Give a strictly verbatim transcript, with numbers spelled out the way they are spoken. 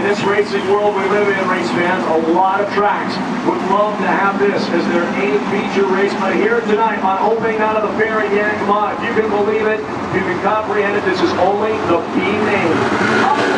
this racing world we live in, race fans, a lot of tracks would love to have this as their main feature race. But here tonight on opening night of the fair again, come on, if you can believe it, if you can comprehend it, this is only the B main.